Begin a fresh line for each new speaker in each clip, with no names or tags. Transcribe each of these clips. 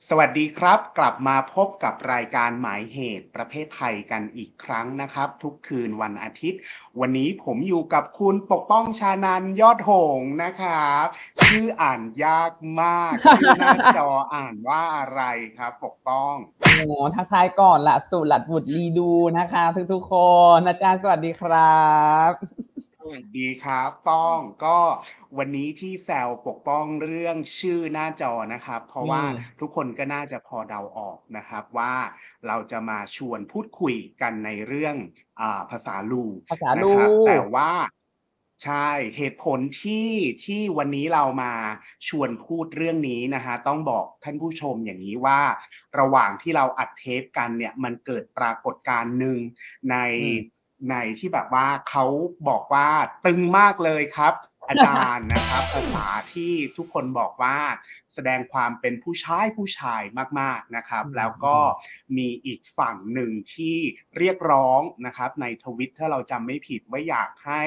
สวัสดีครับกลับมาพบกับรายการหมายเหตุประเภทไทยกันอีกครั้งนะครับทุกคืนวันอาทิตย์วันนี้ผมอยู่กับคุณปกป้องชานันท์ยอดหงส์นะครับชื่ออ่านยากมากชื่อหน้าจออ่านว่าอะไรครับปกป้อง
โอ้ทักทายก่อนละสุหลัดบุตรลีดูนะคะทุกคนอาจารย์สวัสดีครับ
สวัสดีครับป้องก็วันนี้ที่แซวปกป้องเรื่องชื่อหน้าจอนะครับเพ
อื
ราะว่า
ม
ทุกคนก็น่าจะพอเดาออกนะครับว่าเราจะมาชวนพูดคุยกันในเรื่องภาษาลู
ภาษาลู
นะครับแต่ว่าใช่เหตุผลที่วันนี้เรามาชวนพูดเรื่องนี้นะฮะต้องบอกท่านผู้ชมอย่างนี้ว่าระหว่างที่เราอัดเทปกันเนี่ยมันเกิดปรากฏการณ์หนึ่งใน
อืม
ในที่แบบว่าเขาบอกว่าตึงมากเลยครับอาจารย์นะครับภาษาที่ทุกคนบอกว่าแสดงความเป็นผู้ชายมากๆนะครับ
อื
แล้วก็
ม
มีอีกฝั่งหนึ่งที่เรียกร้องนะครับในทวิตถ้าเราจำไม่ผิดว่าอยากให้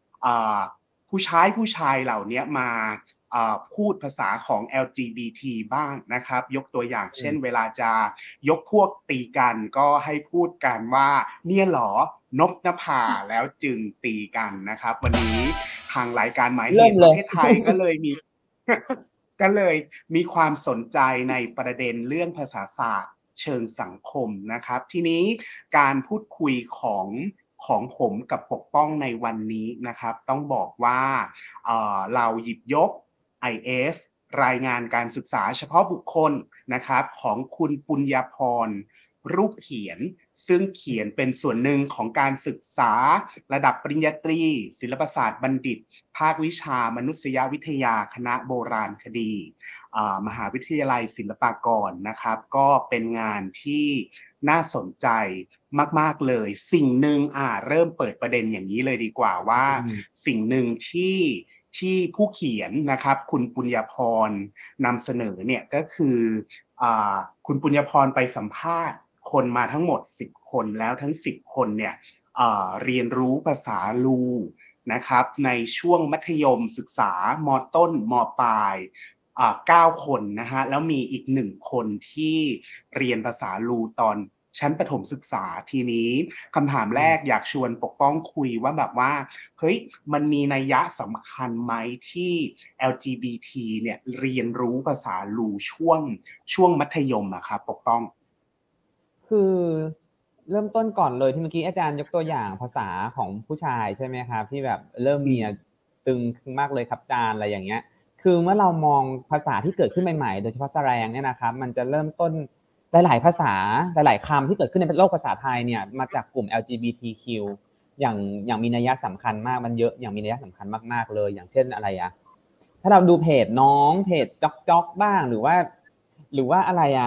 ผู้ชายเหล่านี้มาพูดภาษาของ LGBT บ้างนะครับยกตัวอย่าง
อืม
เช่นเวลาจะยกพวกตีกันก็ให้พูดกันว่าเนี่ยหรอนบนภาแล้วจึงตีกันนะครับวันนี้ทางรายการหมายเห
เริ่มเลย
ตุประเภทไทยก็เลยมี ก็เลยมีความสนใจในประเด็นเรื่องภาษาศาสตร์เชิงสังคมนะครับทีนี้การพูดคุยของผมกับปกป้องในวันนี้นะครับต้องบอกว่าเราหยิบยก IS รายงานการศึกษาเฉพาะบุคคลนะครับของคุณปุญญาพรรูปเขียนซึ่งเขียนเป็นส่วนหนึ่งของการศึกษาระดับปริญญาตรีศิลปศาสตร์บัณฑิตภาควิชามนุษยวิทยาคณะโบราณคดีมหาวิทยาลัยศิลปากรนะครับก็เป็นงานที่น่าสนใจมากๆเลยสิ่งหนึ่งเริ่มเปิดประเด็นอย่างนี้เลยดีกว่าว่า
อืม
สิ่งหนึ่งที่ผู้เขียนนะครับคุณปุญญาพรนำเสนอเนี่ยก็คือคุณปุญญาพรไปสัมภาษณ์คนมาทั้งหมด10คนแล้วทั้ง10คนเนี่ยเรียนรู้ภาษาลูนะครับในช่วงมัธยมศึกษามต้นมปลาย9คนนะฮะแล้วมีอีก1คนที่เรียนภาษาลูตอนชั้นประถมศึกษาทีนี้คำถามแรก
อืม
อยากชวนปกป้องคุยว่าแบบว่าเฮ้ยมันมีนัยยะสำคัญไหมที่ LGBT เนี่ยเรียนรู้ภาษาลูช่วงมัธยมอะครับปกป้อง
คือเริ่มต้นก่อนเลยที่เมื่อกี้อาจารย์ยกตัวอย่างภาษาของผู้ชายใช่ไหมครับที่แบบเริ่มมี
อืม
ตึงมากเลยครับอาจารย์อะไรอย่างเงี้ยคือเมื่อเรามองภาษาที่เกิดขึ้นใหม่ๆโดยเฉพาะแสแลงเนี่ยนะครับมันจะเริ่มต้นหลายๆภาษาหลายๆคำที่เกิดขึ้นในโลกภาษาไทยเนี่ยมาจากกลุ่ม LGBTQ อย่างอย่างมีนัยสำคัญมากมันเยอะอย่างมีนัยสำคัญมากๆเลยอย่างเช่นอะไรอะถ้าเราดูเพจน้องเพจจ๊อกบ้างหรือว่าอะไรอะ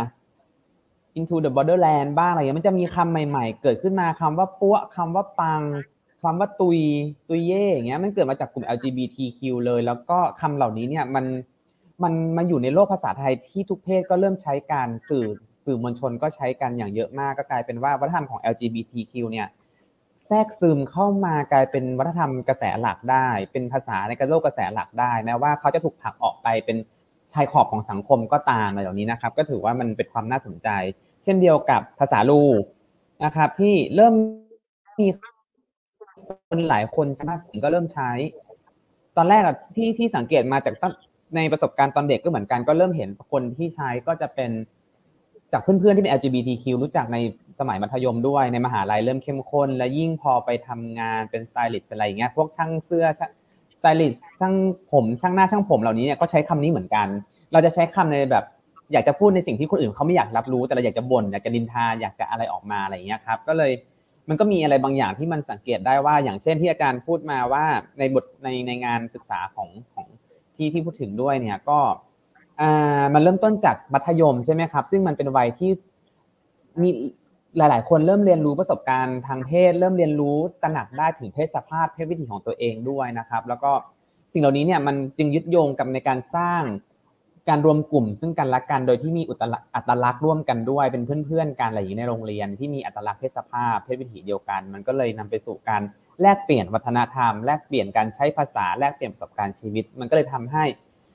Into the Borderland บ้างอะไรเงี้ยมันจะมีคำใหม่ๆเกิดขึ้นมาคำว่าปั้วคำว่าปังคำว่าตุยเย่อย่างเงี้ยมันเกิดมาจากกลุ่ม LGBTQ เลยแล้วก็คำเหล่านี้เนี่ยมันอยู่ในโลกภาษาไทยที่ทุกเพศก็เริ่มใช้กันสื่อมวลชนก็ใช้กันอย่างเยอะมากก็กลายเป็นว่าวัฒนธรรมของ LGBTQ เนี่ยแทรกซึมเข้ามากลายเป็นวัฒนธรรมกระแสหลักได้เป็นภาษาในโลกกระแสหลักได้แม้ว่าเขาจะถูกผลักออกไปเป็นชายขอบของสังคมก็ตามอะไรเหล่านี้นะครับก็ถือว่ามันเป็นความน่าสนใจ เช่นเดียวกับภาษาลูนะครับที่เริ่มมีคนหลายคนมากถึงก็เริ่มใช้ตอนแรกที่สังเกตมาจากในประสบการณ์ตอนเด็กก็เหมือนกันก็เริ่มเห็นคนที่ใช้ก็จะเป็นจากเพื่อนๆที่เป็น LGBTQ รู้จักในสมัยมัธยมด้วยในมหาลัยเริ่มเข้มข้นและยิ่งพอไปทำงานเป็นสไตลิสต์อะไรอย่างเงี้ยพวกช่างเสื้อสไตลิสต์ช่างผมช่างหน้าช่างผมเหล่านี้เนี่ยก็ใช้คำนี้เหมือนกันเราจะใช้คำในแบบอยากจะพูดในสิ่งที่คนอื่นเขาไม่อยากรับรู้แต่เราอยากจะบ่นอยากจะดินทาอยากจะอะไรออกมาอะไรอย่างเงี้ยครับก็เลยมันก็มีอะไรบางอย่างที่มันสังเกตได้ว่าอย่างเช่นที่อาจารย์พูดมาว่าในบทในงานศึกษาของที่พูดถึงด้วยเนี่ยก็มันเริ่มต้นจากมัธยมใช่ไหมครับซึ่งมันเป็นวัยที่มีหลายๆคนเริ่มเรียนรู้ประสบการณ์ทางเพศเริ่มเรียนรู้ตระหนักได้ถึงเพศสภาพเพศวิถีของตัวเองด้วยนะครับแล้วก็สิ่งเหล่านี้เนี่ยมันจึงยึดโยงกับในการสร้างการรวมกลุ่มซึ่งกันและกันโดยที่มีอัตลักษณ์ร่วมกันด้วยเป็นเพื่อนๆกันอะไรอย่างนี้ในโรงเรียนที่มีอัตลักษณ์เพศสภาพเพศวิถีเดียวกันมันก็เลยนำไปสู่การแลกเปลี่ยนวัฒนธรรมแลกเปลี่ยนการใช้ภาษาแลกเปลี่ยนประสบการณ์ชีวิตมันก็เลยทำให้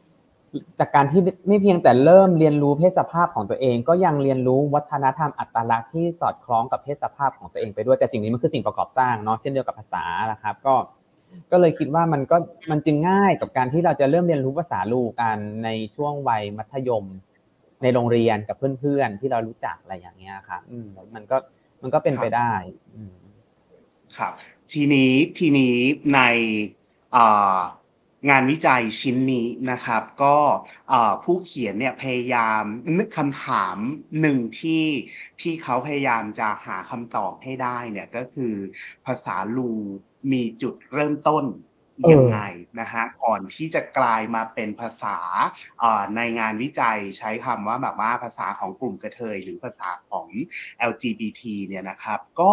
จากการที่ไม่เพียงแต่เริ่มเรียนรู้เพศสภาพของตัวเองก็ยังเรียนรู้วัฒนธรรมอัตลักษณ์ที่สอดคล้องกับเพศสภาพของตัวเองไปด้วยแต่สิ่งนี้มันคือสิ่งประกอบสร้างเนาะเช่นเดียวกับภาษานะครับก็เลยคิดว่ามันจึงง่ายกับการที่เราจะเริ่มเรียนรู้ภาษาลูกันในช่วงวัยมัธยมในโรงเรียนกับเพื่อนๆที่เรารู้จักอะไรอย่างเงี้ยครับมันก็เป็นไปได้
ครับทีนี้ในงานวิจัยชิ้นนี้นะครับก็ผู้เขียนเนี่ยพยายามนึกคำถามหนึ่งที่เขาพยายามจะหาคำตอบให้ได้เนี่ยก็คือภาษาลูมีจุดเริ่มต้นยังไงนะฮะก่อนที่จะกลายมาเป็นภาษาในงานวิจัยใช้คำว่าแบบว่าภาษาของกลุ่มกระเทยหรือภาษาของ LGBT เนี่ยนะครับก็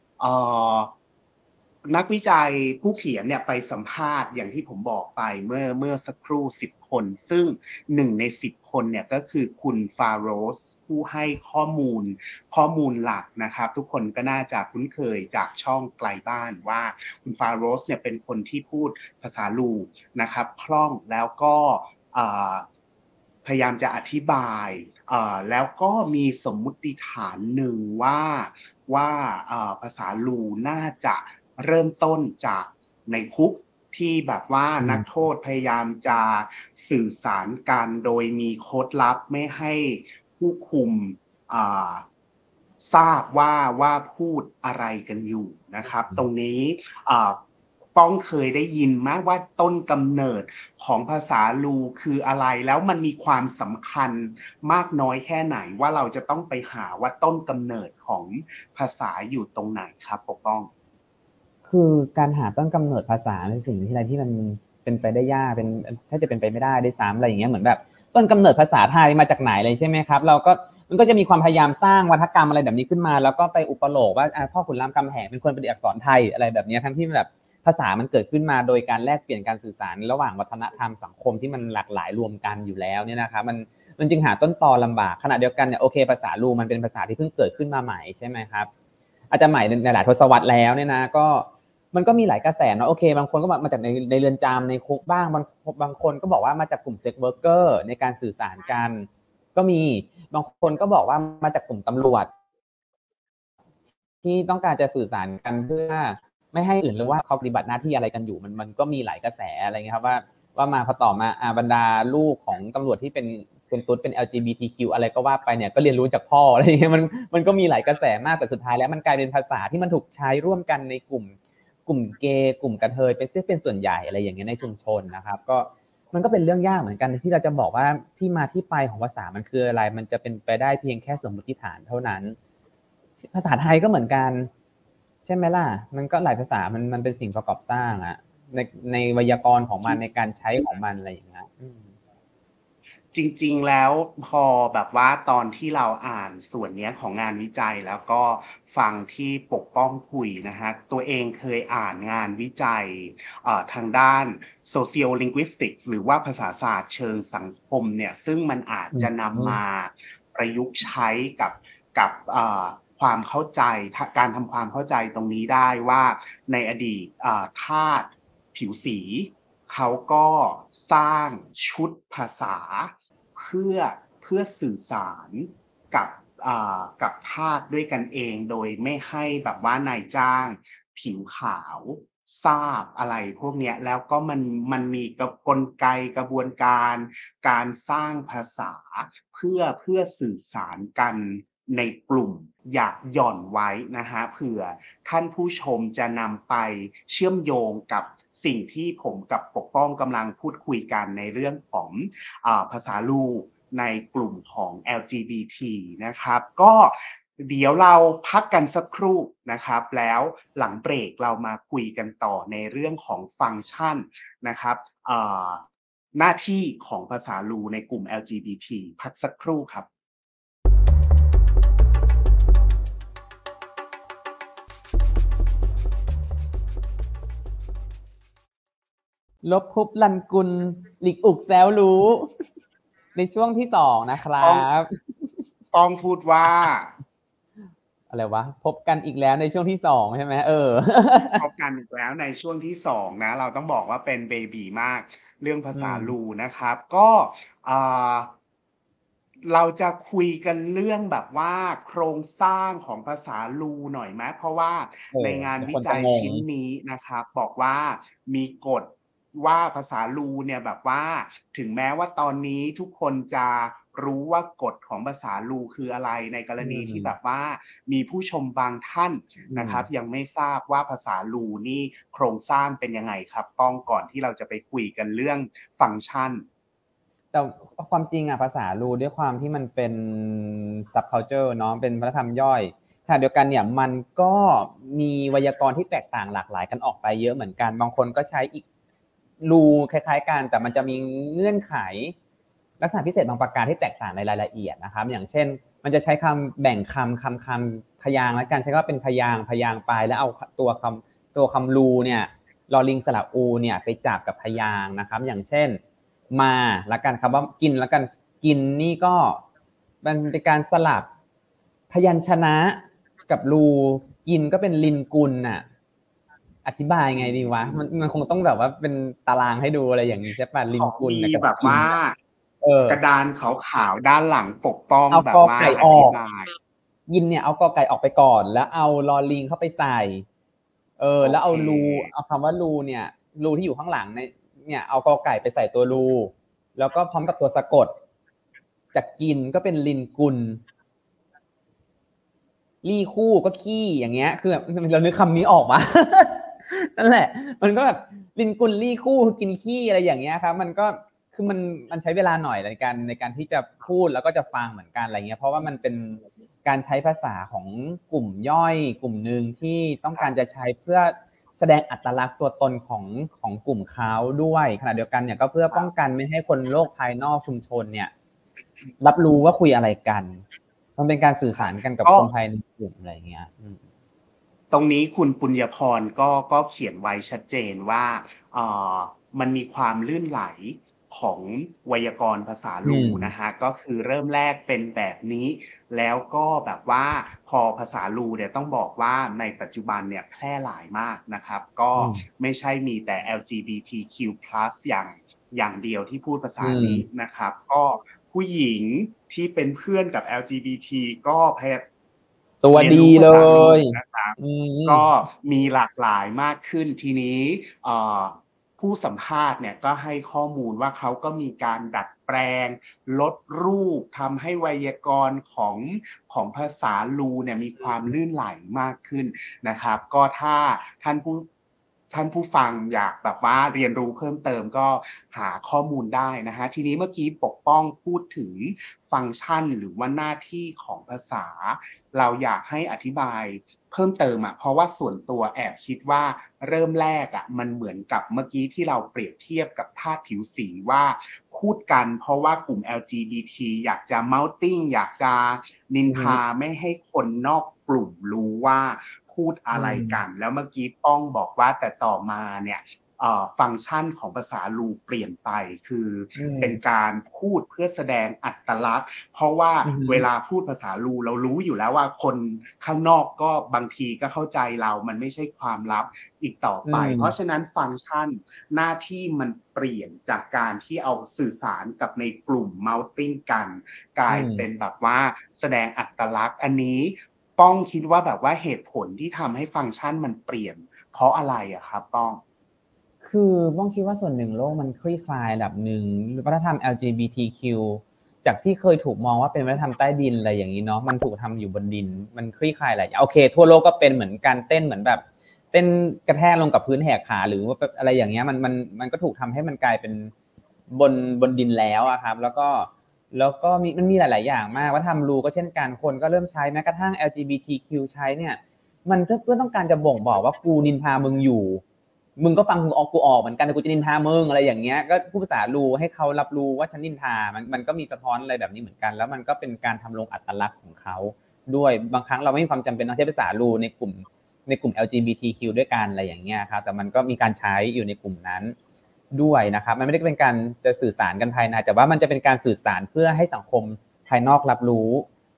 นักวิจัยผู้เขียนเนี่ยไปสัมภาษณ์อย่างที่ผมบอกไปเมื่อสักครู่10 คนซึ่ง1 ใน 10 คนเนี่ยก็คือคุณฟาโรสผู้ให้ข้อมูลหลักนะครับทุกคนก็น่าจะคุ้นเคยจากช่องไกลบ้านว่าคุณฟาโรสเนี่ยเป็นคนที่พูดภาษาลูนะครับคล่องแล้วก็พยายามจะอธิบายแล้วก็มีสมมุติฐานหนึ่งว่าภาษาลูน่าจะเริ่มต้นจากในคุกที่แบบว่านักโทษพยายามจะสื่อสารกันโดยมีโค้ดลับไม่ให้ผู้คุมทราบว่าพูดอะไรกันอยู่นะครับตรงนี้ป้องเคยได้ยินไหมว่าต้นกำเนิดของภาษาลูคืออะไรแล้วมันมีความสำคัญมากน้อยแค่ไหนว่าเราจะต้องไปหาว่าต้นกำเนิดของภาษาอยู่ตรงไหนครับปกป้อง
คือการหาต้นกำเนิดภาษาเป็นสิ่งที่มันเป็นไปได้ยากเป็นถ้าจะเป็นไปไม่ได้ด้วยซ้ำอะไรอย่างเงี้ยเหมือนแบบต้นกำเนิดภาษาไทยมาจากไหนเลยใช่ไหมครับมันก็จะมีความพยายามสร้างวรรณกรรมอะไรแบบนี้ขึ้นมาแล้วก็ไปอุปโลกว่าพ่อขุนรามคำแหงเป็นคนประดิษฐ์อักษรไทยอะไรแบบนี้ทั้งที่แบบภาษามันเกิดขึ้นมาโดยการแลกเปลี่ยนการสื่อสารระหว่างวัฒนธรรมสังคมที่มันหลากหลายรวมกันอยู่แล้วเนี่ยนะครับมันจึงหาต้นตอลำบากขณะเดียวกันเนี่ยโอเคภาษาลูมันเป็นภาษาที่เพิ่งเกิดขึ้นมาใหม่ใช่ไหมครับอาจจะใหม่ในหลายทศวรรษแล้วเนี่ยนะก็มันก็มีหลายกระแสเนาะโอเคบางคนก็มาจากในเรือนจำในคุกบ้างบางคนก็บอกว่ามาจากกลุ่มเซ็กเวิร์กเกอร์ในการสื่อสารกันก็มีบางคนก็บอกว่ามาจากกลุ่มตำรวจที่ต้องการจะสื่อสารกันเพื่อไม่ให้อื่นรู้ว่าเขาปฏิบัติหน้าที่อะไรกันอยู่มันก็มีหลายกระแสอะไรเงี้ยครับว่ามาพอต่อมาบรรดาลูกของตำรวจที่เป็นตุ๊ดเป็น LGBTQ อะไรก็ว่าไปเนี่ยก็เรียนรู้จากพ่ออะไรเงี้ยมันก็มีหลายกระแสมากแต่สุดท้ายแล้วมันกลายเป็นภาษาที่มันถูกใช้ร่วมกันในกลุ่มเกย์กลุ่มกระเทยเป็นส่วนใหญ่อะไรอย่างเงี้ยในชุมชนนะครับก็มันก็เป็นเรื่องยากเหมือนกันที่เราจะบอกว่าที่มาที่ไปของภาษามันคืออะไรมันจะเป็นไปได้เพียงแค่สมมติฐานเท่านั้นภาษาไทยก็เหมือนกันใช่ไหมล่ะมันก็หลายภาษามันเป็นสิ่งประกอบสร้างอะในไวยากรณ์ของมันในการใช้ของมันอะไรอย่างเงี้ย
จริงๆแล้วพอแบบว่าตอนที่เราอ่านส่วนนี้ของงานวิจัยแล้วก็ฟังที่ปกป้องคุยนะฮะตัวเองเคยอ่านงานวิจัยทางด้าน sociolinguistics หรือว่าภาษาศาสตร์เชิงสังคมเนี่ยซึ่งมันอาจจะนำมาประยุกต์ใช้กับความเข้าใจการทำความเข้าใจตรงนี้ได้ว่าในอดีตทาสผิวสีเขาก็สร้างชุดภาษาเพื่อสื่อสารกับทาสด้วยกันเองโดยไม่ให้แบบว่านายจ้างผิวขาวทราบอะไรพวกนี้แล้วก็มันมีกลไกกระบวนการสร้างภาษาเพื่อสื่อสารกันในกลุ่มอยากหย่อนไว้นะฮะเผื่อท่านผู้ชมจะนำไปเชื่อมโยงกับสิ่งที่ผมกับปกป้องกำลังพูดคุยกันในเรื่องของภาษาลูในกลุ่มของ LGBT นะครับก็เดี๋ยวเราพักกันสักครู่นะครับแล้วหลังเบรกเรามาคุยกันต่อในเรื่องของฟังก์ชันนะครับหน้าที่ของภาษาลูในกลุ่ม LGBT พักสักครู่ครับ
ลบพุบลันกุลหลีกอุกแซวรู้ในช่วงที่2นะครับ
ป้องพูดว่า
อะไรวะพบกันอีกแล้วในช่วงที่2ใช่ไหม
พบกันอีกแล้วในช่วงที่2นะเราต้องบอกว่าเป็นเบบีมากเรื่องภาษาลูนะครับก็อ่าเราจะคุยกันเรื่องแบบว่าโครงสร้างของภาษาลูหน่อยไหมเพราะว่าในงาน
เดี๋ยวค
วิจัย
นจะงง
ชิ้นนี้นะครับบอกว่ามีกฎว่าภาษาลูเนี่ยแบบว่าถึงแม้ว่าตอนนี้ทุกคนจะรู้ว่ากฎของภาษาลูคืออะไรในกรณีที่แบบว่ามีผู้ชมบางท่านนะครับยังไม่ทราบว่าภาษาลูนี่โครงสร้างเป็นยังไงครับป้องก่อนที่เราจะไปคุยกันเรื่องฟังก์ชัน
แต่ความจริงอ่ะภาษารูด้วยความที่มันเป็น subculture เนาะเป็นวัฒนธรรมย่อยขณะเดียวกันเนี่ยมันก็มีไวยากรณ์ที่แตกต่างหลากหลายกันออกไปเยอะเหมือนกันบางคนก็ใช้อีกรูคล้ายๆกันแต่มันจะมีเงื่อนไขลักษณะพิเศษบางประการที่แตกต่างในรายละเอียดนะครับอย่างเช่นมันจะใช้คำแบ่งคำพยางค์และกันใช้ว่าเป็นพยางค์ไปแล้วเอาตัวคำรูเนี่ยลอลิงสระอูเนี่ยไปจับกับพยางค์นะครับอย่างเช่นมาละกันคำว่ากินละกันกินนี่ก็มันเป็นการสลับพยัญชนะกับรูกินก็เป็นลินกุลน่ะอธิบายไงดีวะมันคงต้องแบบว่าเป็นตารางให้ดูอะไรอย่างนี้ใช่ป่ะลินกุล
มี
กับ
แบบ
กิน
ว่ากระดานขาวๆด้านหลังปกป้อง
เอา
แบบว่า
กอไก่
อ
ออก
ธิบาย
ยินเนี่ยเอากอไก่ออกไปก่อนแล้วเอาลอลิงเข้าไปใส่
โอ
แล้ว
เค
เอาคำว่ารูเนี่ยรูที่อยู่ข้างหลังเนี่ยเอากอไก่ไปใส่ตัวรูแล้วก็พร้อมกับตัวสะกดจากกินก็เป็นลินกุลลี่คู่ก็ขี้อย่างเงี้ยคือเรานึกคำนี้ออกมา นั่นแหละมันก็แบบลินกุลลี่คู่กินขี้อะไรอย่างเงี้ยครับมันก็คือมันใช้เวลาหน่อยในการที่จะพูดแล้วก็จะฟังเหมือนกันอะไรเงี้ยเพราะว่ามันเป็นการใช้ภาษาของกลุ่มย่อยกลุ่มหนึ่งที่ต้องการจะใช้เพื่อแสดงอัตลักษณ์ตัวตนของกลุ่มเขาด้วยขณะเดียวกันเนี่ยก็เพื่อป้องกันไม่ให้คนโลกภายนอกชุมชนเนี่ยรับรู้ว่าคุยอะไรกันมันเป็นการสื่อสารกันกับคนภายในกลุ่มอะไรเงี้ย
ตรงนี้คุณปุญญพรก็เขียนไว้ชัดเจนว่าเอ่อมันมีความลื่นไหลของไวยากรณ์ภาษาลูนะฮะก็คือเริ่มแรกเป็นแบบนี้แล้วก็แบบว่าพอภาษาลูเนี่ยต้องบอกว่าในปัจจุบันเนี่ยแพร่หลายมากนะครับก็ไม่ใช่มีแต่ LGBTQ+ อย่างเดียวที่พูดภาษานี้นะครับก็ผู้หญิงที่เป็นเพื่อนกับ LGBT ก็พยายาม
ตัวดีเลย
นะครับก็มีหลากหลายมากขึ้นทีนี้ผู้สัมภาษณ์เนี่ยก็ให้ข้อมูลว่าเขาก็มีการดัดแปลงลดรูปทำให้ไวยากรณ์ของภาษาลูเนี่ยมีความลื่นไหลมากขึ้นนะครับก็ถ้าท่านผู้ฟังอยากแบบว่าเรียนรู้เพิ่มเติมก็หาข้อมูลได้นะฮะทีนี้เมื่อกี้ปกป้องพูดถึงฟังก์ชันหรือว่าหน้าที่ของภาษาเราอยากให้อธิบายเพิ่มเติมเพราะว่าส่วนตัวแอบคิดว่าเริ่มแรกมันเหมือนกับเมื่อกี้ที่เราเปรียบเทียบกับธาตุผิวสีว่าพูดกันเพราะว่ากลุ่ม LGBT อยากจะ mouting อยากจะนินทาไม่ให้คนนอกกลุ่มรู้ว่าพูดอะไรกันแล้วเมื่อกี้ป้องบอกว่าแต่ต่อมาเนี่ยฟังก์ชันของภาษาลูเปลี่ยนไปคือเป็นการพูดเพื่อแสดงอัตลักษณ์เพราะว่าเวลาพูดภาษาลูเรารู้อยู่แล้วว่าคนข้างนอกก็บางทีก็เข้าใจเรามันไม่ใช่ความลับอีกต่อไปเพราะฉะนั้นฟังก์ชันหน้าที่มันเปลี่ยนจากการที่เอาสื่อสารกับในกลุ่ม mouting กันกลายเป็นแบบว่าแสดงอัตลักษณ์อันนี้ป้องคิดว่าแบบว่าเหตุผลที่ทำให้ฟังก์ชันมันเปลี่ยนเพราะอะไรครับป้อง
คือป้องคิดว่าส่วนหนึ่งโลกมันคลี่คลายระดับหนึ่งวัฒนธรรม LGBTQ จากที่เคยถูกมองว่าเป็นวัฒนธรรมใต้ดินอะไรอย่างนี้เนาะมันถูกทำอยู่บนดินมันคลี่คลายหลายอย่างโอเคทั่วโลกก็เป็นเหมือนการเต้นเหมือนแบบเต้นกระแทกลงกับพื้นแหกขาหรือว่าอะไรอย่างเงี้ยมันก็ถูกทำให้มันกลายเป็นบนดินแล้วอะครับแล้วก็มันมีหลายๆอย่างมากวัฒนธรรมรูก็เช่นกันคนก็เริ่มใช้แม้กระทั่ง LGBTQ ใช้เนี่ยมันเพื่อต้องการจะบ่งบอกว่ากูนินทามึงอยู่มึงก็ฟังกูออกเหมือนกันแต่กูจะนินทามึงอะไรอย่างเงี้ยก็พูดภาษารูให้เขารับรู้ว่าฉันนินทามันก็มีสะท้อนอะไรแบบนี้เหมือนกันแล้วมันก็เป็นการทำลงอัตลักษณ์ของเขาด้วยบางครั้งเราไม่มีความจำเป็นต้องใช้ภาษารูในกลุ่ม LGBTQ ด้วยกันอะไรอย่างเงี้ยครับแต่มันก็มีการใช้อยู่ในกลุ่มนั้นด้วยนะครับมันไม่ได้เป็นการจะสื่อสารกันภายในแต่ว่ามันจะเป็นการสื่อสารเพื่อให้สังคมภายนอกรับรู้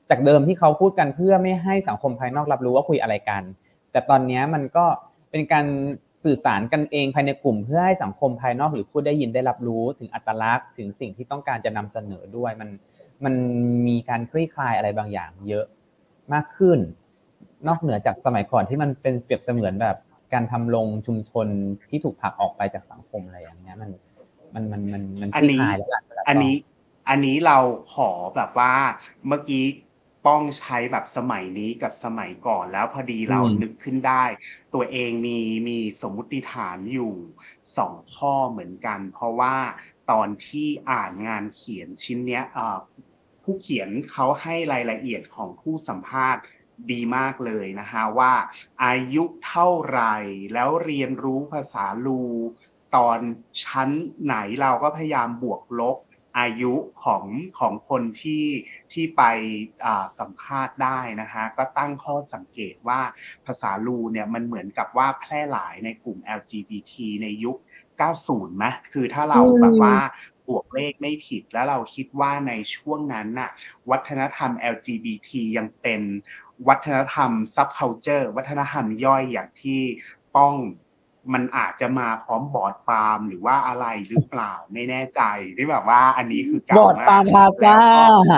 จากเดิมที่เขาพูดกันเพื่อไม่ให้สังคมภายนอกรับรู้ว่าคุยอะไรกันแต่ตอนนี้มันก็เป็นการสื่อสารกันเองภายในกลุ่มเพื่อให้สังคมภายนอกหรือผู้ได้ยินได้รับรู้ถึงอัตลักษณ์ถึงสิ่งที่ต้องการจะนำเสนอด้วยมันมีการคลี่คลายอะไรบางอย่างเยอะมากขึ้นนอกเหนือจากสมัยก่อนที่มันเป็นเปรียบเสมือนแบบการทำลงชุมชนที่ถูกผลักออกไปจากสังคมอะไรอย่างเงี้ยมันคลี่คลายแล้วล่ะ
อันนี้เราขอแบบว่าเมื่อกี้ป้องใช้แบบสมัยนี้กับสมัยก่อนแล้วพอดีเรานึกขึ้นได้ตัวเองมีสมมุติฐานอยู่2ข้อเหมือนกันเพราะว่าตอนที่อ่านงานเขียนชิ้นเนี้ยผู้เขียนเขาให้รายละเอียดของผู้สัมภาษณ์ดีมากเลยนะคะว่าอายุเท่าไหร่แล้วเรียนรู้ภาษาลูตอนชั้นไหนเราก็พยายามบวกลบอายุของคนที่ไปสัมภาษณ์ได้นะคะก็ตั้งข้อสังเกตว่าภาษาลูเนี่ยมันเหมือนกับว่าแพร่หลายในกลุ่ม LGBT ในยุค 90 ไหมคือถ้าเราแบบว่าบวกเลขไม่ผิดแล้วเราคิดว่าในช่วงนั้นน่ะวัฒนธรรม LGBT ยังเป็นวัฒนธรรม subculture วัฒนธรรมย่อยอย่างที่ป้องมันอาจจะมาพร้อมบอร์ดปาล์มหรือว่าอะไรหรือเปล่าไม่แน่ใจที่แบบว่าอันนี้คือเก่ามาก
บอร์ดปาล์มพาซ่า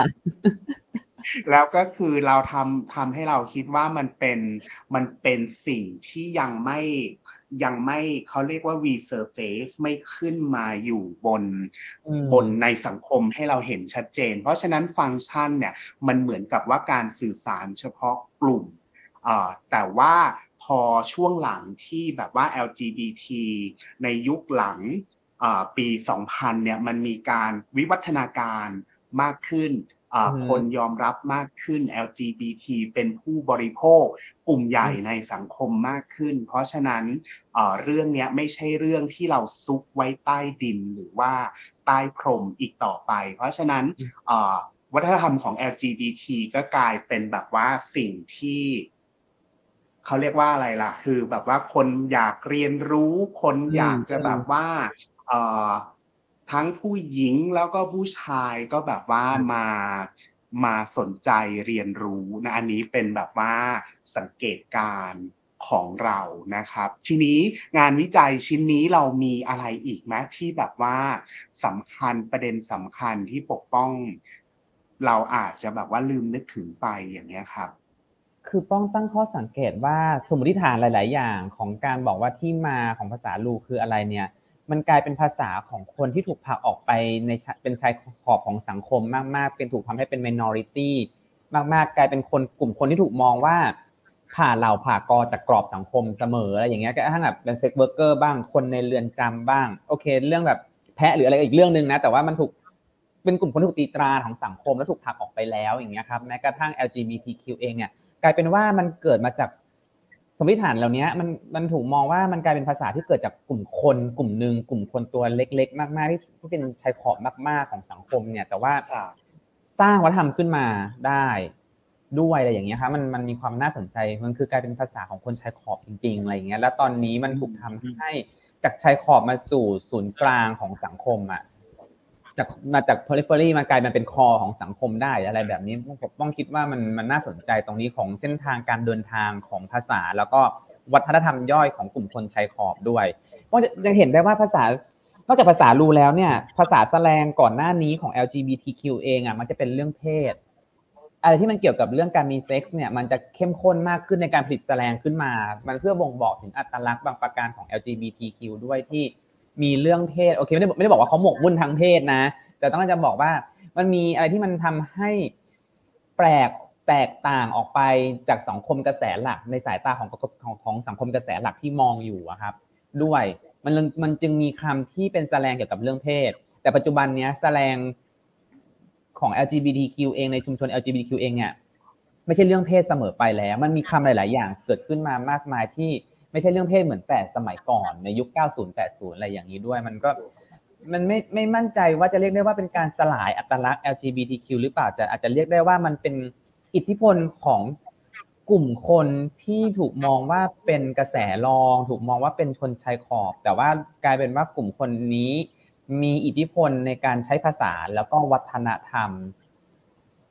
แล้วก็คือเราทำให้เราคิดว่ามันเป็นสิ่งที่ยังไม่เขาเรียกว่า resurface ไม่ขึ้นมาอยู่บนในสังคมให้เราเห็นชัดเจนเพราะฉะนั้นฟังก์ชันเนี่ยมันเหมือนกับว่าการสื่อสารเฉพาะกลุ่มแต่ว่าพอช่วงหลังที่แบบว่า LGBT ในยุคหลังปี 2000 เนี่ยมันมีการวิวัฒนาการมากขึ้นคนยอมรับมากขึ้น LGBT เป็นผู้บริโภคกลุ่มใหญ่ในสังคมมากขึ้นเพราะฉะนั้นเรื่องนี้ไม่ใช่เรื่องที่เราซุกไว้ใต้ดินหรือว่าใต้พรมอีกต่อไปเพราะฉะนั้นวัฒนธรรมของ LGBT ก็กลายเป็นแบบว่าสิ่งที่เขาเรียกว่าอะไรล่ะคือแบบว่าคนอยากเรียนรู้คนอยากจะแบบว่าทั้งผู้หญิงแล้วก็ผู้ชายก็แบบว่ามาสนใจเรียนรู้นะอันนี้เป็นแบบว่าสังเกตการณ์ของเรานะครับทีนี้งานวิจัยชิ้นนี้เรามีอะไรอีกไหมที่แบบว่าสำคัญประเด็นสำคัญที่ปกป้องเราอาจจะแบบว่าลืมนึกถึงไปอย่างเงี้ยครับ
คือป้องตั้งข้อสังเกตว่าสมมติฐานหลายๆอย่างของการบอกว่าที่มาของภาษาลูคืออะไรเนี่ยมันกลายเป็นภาษาของคนที่ถูกผลักออกไปในเป็นชายขอบของสังคมมากๆเป็นถูกทำให้เป็น minority มากๆกลายเป็นคนกลุ่มคนที่ถูกมองว่าผ่าเหล่าผ่ากอจากกรอบสังคมเสมออะไรอย่างเงี้ยก็ถ้าแบบเป็นเซ็กเวิร์กเกอร์บ้างคนในเรือนจำบ้างโอเคเรื่องแบบแพะหรืออะไรอีกเรื่องนึงนะแต่ว่ามันถูกเป็นกลุ่มคนที่ถูกตีตราของสังคมและถูกผลักออกไปแล้วอย่างเงี้ยครับแม้กระทั่ง LGBTQ เองเนี่ยกลายเป็นว่ามันเกิดมาจากสมมติฐานเหล่านี้มันถูกมองว่ามันกลายเป็นภาษาที่เกิดจากกลุ่มคนกลุ่มหนึ่งกลุ่มคนตัวเล็กๆมากๆที่เป็นชายขอบมากๆของสังคมเนี่ยแต่ว่าสร้างวัฒนธรรมขึ้นมาได้ด้วยอะไรอย่างเงี้ยครับมันมีความน่าสนใจมันคือกลายเป็นภาษาของคนชายขอบจริงๆอะไรอย่างเงี้ยแล้วตอนนี้มันถูกทำให้จากชายขอบมาสู่ศูนย์กลางของสังคมอ่ะมาจาก periphery มากลายมาเป็นคอของสังคมได้อะไรแบบนี้ผมต้องคิดว่ามันน่าสนใจตรงนี้ของเส้นทางการเดินทางของภาษาแล้วก็วัฒนธรรมย่อยของกลุ่มคนชายขอบด้วยก็จะเห็นได้ว่าภาษานอกจากภาษาลูแล้วเนี่ยภาษาแสลงก่อนหน้านี้ของ LGBTQ เองอ่ะมันจะเป็นเรื่องเพศอะไรที่มันเกี่ยวกับเรื่องการมีเซ็กส์เนี่ยมันจะเข้มข้นมากขึ้นในการผลิตแสลงขึ้นมามันเพื่อบ่งบอกถึงอัตลักษณ์บางประการของ LGBTQ ด้วยที่มีเรื่องเพศโอเคไม่ได้บอกว่าเขาหมกมุ่นทางเพศนะแต่ต้องจะบอกว่ามันมีอะไรที่มันทำให้แตกต่างออกไปจากสังคมกระแสหลักในสายตาของสังคมกระแสหลักที่มองอยู่ครับด้วยมันจึงมีคำที่เป็นแสลงเกี่ยวกับเรื่องเพศแต่ปัจจุบันนี้แสลงของ LGBTQ เองในชุมชน LGBTQ เองเนี่ยไม่ใช่เรื่องเพศเสมอไปแล้วมันมีคำหลายๆอย่างเกิดขึ้นมามากมายที่ไม่ใช่เรื่องเพศเหมือนแต่สมัยก่อนในยุค 90-80 อะไรอย่างนี้ด้วยมันไม่มั่นใจว่าจะเรียกได้ว่าเป็นการสลายอัตลักษณ์ LGBTQ หรือเปล่าแต่อาจจะเรียกได้ว่ามันเป็นอิทธิพลของกลุ่มคนที่ถูกมองว่าเป็นกระแสรองถูกมองว่าเป็นชนชายขอบแต่ว่ากลายเป็นว่ากลุ่มคนนี้มีอิทธิพลในการใช้ภาษาแล้วก็วัฒนธรรมท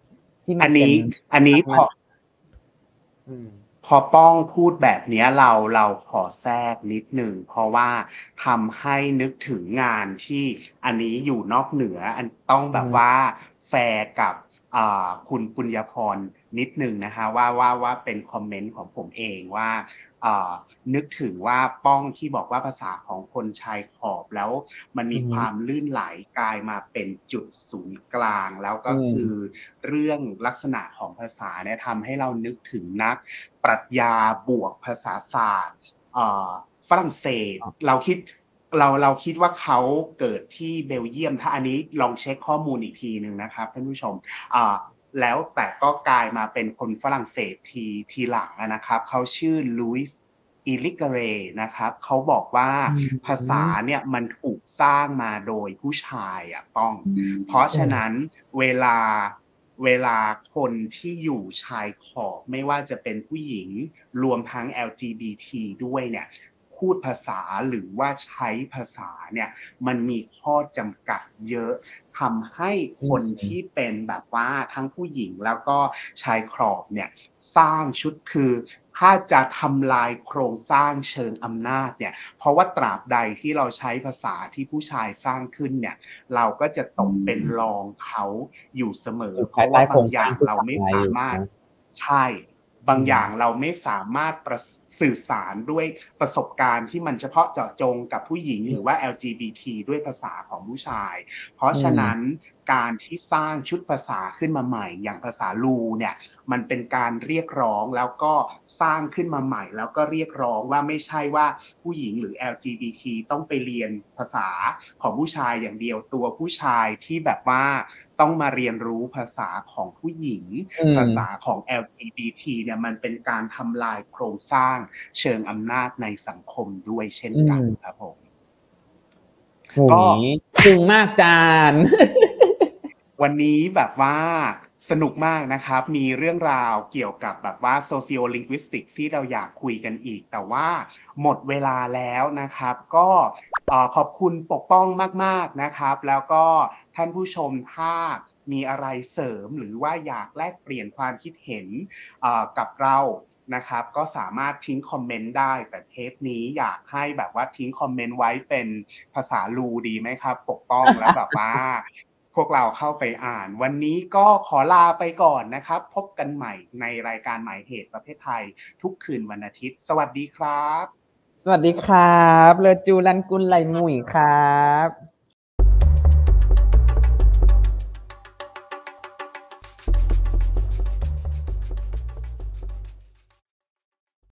ที่มั
อั
น
น
เป็น
นี้อันนี้พอ
อืม
พอป้องพูดแบบเนี้ยเราขอแทรกนิดหนึ่งเพราะว่าทำให้นึกถึงงานที่อันนี้อยู่นอกเหนืออันต้องแบบว่าแฟร์กับคุณปุญญพรนิดหนึ่งนะคะว่าเป็นคอมเมนต์ของผมเองว่านึกถึงว่าป้องที่บอกว่าภาษาของคนชายขอบแล้วมันมีความลื่นไหลกลายมาเป็นจุดศูนย์กลางแล้วก็คือเรื่องลักษณะของภาษาเนี่ยทำให้เรานึกถึงนักปรัชญาบวกภาษาศาสตร์ฝรั่งเศสเราคิดว่าเขาเกิดที่เบลเยียมถ้าอันนี้ลองเช็คข้อมูลอีกทีหนึ่งนะครับท่านผู้ชมแล้วแต่ก็กลายมาเป็นคนฝรั่งเศสทีหลังนะครับเขาชื่อลุยส์อิลิกเรนะครับเขาบอกว่าภาษาเนี่ยมันถูกสร้างมาโดยผู้ชายต้องเพราะฉะนั้นเวลาคนที่อยู่ชายขอบไม่ว่าจะเป็นผู้หญิงรวมทั้ง LGBT ด้วยเนี่ยพูดภาษาหรือว่าใช้ภาษาเนี่ยมันมีข้อจำกัดเยอะทำให้คนที่เป็นแบบว่าทั้งผู้หญิงแล้วก็ชายขอบเนี่ยสร้างชุดคือถ้าจะทำลายโครงสร้างเชิงอำนาจเนี่ยเพราะว่าตราบใดที่เราใช้ภาษาที่ผู้ชายสร้างขึ้นเนี่ยเราก็จะตกเป็นรองเขาอยู่เสมอเพราะว่าบางอย่างเราไม่สามารถใช่บางอย่างเราไม่สามารถสื่อสารด้วยประสบการณ์ที่มันเฉพาะเจาะจงกับผู้หญิงหรือว่า LGBT ด้วยภาษาของผู้ชายเพราะฉะนั้นการที่สร้างชุดภาษาขึ้นมาใหม่อย่างภาษาลูเนี่ยมันเป็นการเรียกร้องแล้วก็สร้างขึ้นมาใหม่แล้วก็เรียกร้องว่าไม่ใช่ว่าผู้หญิงหรือ LGBT ต้องไปเรียนภาษาของผู้ชายอย่างเดียวตัวผู้ชายที่แบบว่าต้องมาเรียนรู้ภาษาของผู้หญิงภาษาของ LGBT เนี่ยมันเป็นการทำลายโครงสร้างเชิงอำนาจในสังคมด้วยเช่นกันครับผม
ก็จริงมากจาน
วันนี้แบบว่าสนุกมากนะครับมีเรื่องราวเกี่ยวกับแบบว่า sociolinguistics ที่เราอยากคุยกันอีกแต่ว่าหมดเวลาแล้วนะครับก็ขอบคุณปกป้องมากๆนะครับแล้วก็ท่านผู้ชมถ้ามีอะไรเสริมหรือว่าอยากแลกเปลี่ยนความคิดเห็นกับเรานะครับก็สามารถทิ้งคอมเมนต์ได้แต่เทปนี้อยากให้แบบว่าทิ้งคอมเมนต์ไว้เป็นภาษาลูดีไหมครับปกป้องแล้วแบบว่าพวกเราเข้าไปอ่านวันนี้ก็ขอลาไปก่อนนะครับพบกันใหม่ในรายการหมายเหตุประเภทไทยทุกคืนวันอาทิตย์สวัสดีครับ
สวัสดีครับเลอจูรันกุลไหลหมุ่ยครับ